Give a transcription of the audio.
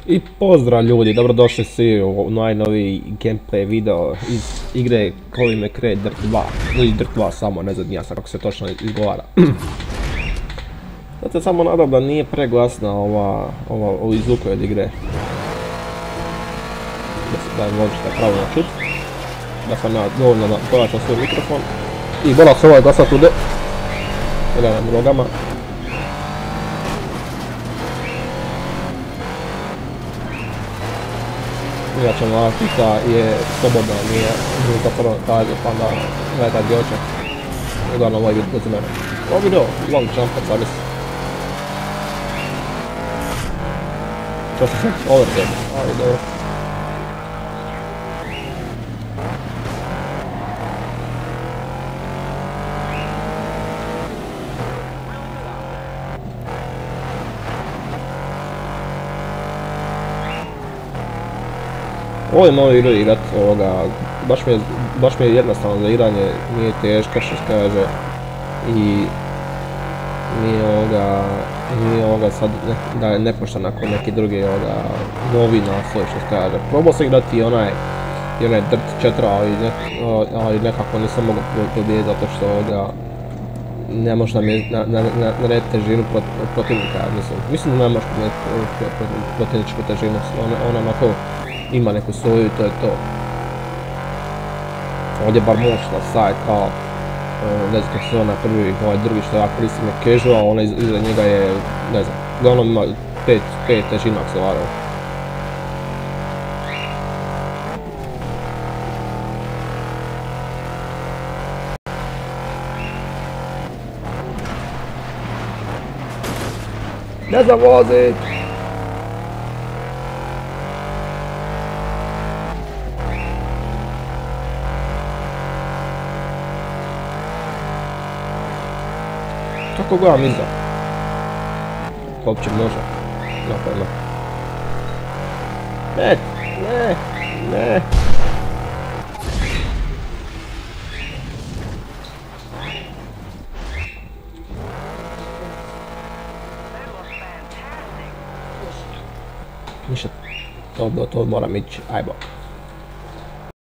I pozdrav ljudi, dobrodošli svi u najnoviji gameplay video iz igre Colin McRae Dirt 2. Ili Dirt 2 samo, ne znam ja sad kako se točno izgovara. Sad se samo nadam da nije preglasna ovi zvukovi od igre. Da je možete pravilno čut. Da sam ja dovoljno pojačao svoj mikrofon. I bola se ovaj glasat tude. Gledam drogama. Inače moja pita je slobodna, nije zatvorena kaže, pa da gledaj gdje hoće. Uglavnom ovaj video za mene. Ovo video, long jumper, zamisli. Što se sve overtake, ali dobro. Ovo je malo igru igrat, baš mi je jednostavno za igranje, nije teško što se kaže i nije ovoga sad da je nepoštan ako neki drugi novi naslov što se kaže. Probao sam igrati i onaj Dirt 4, ali nekako nisam mogao pobijediti zato što ne možeš narediti težinu protivnika, mislim da ne možeš protivničku težinu, ona onako ima neku svoju i to je to. Ovdje bar možeš na saj kao, ne znam kako se onaj prvi, ovaj drugi što ja koristim je casual, onaj iza njega je, ne znam, uglavnom ima 5 težina ako se varao. Ne znam vozit! Kako gledam iza? Uopće može. Napojno. Ne! Ništa. To moram ići. Aj bok.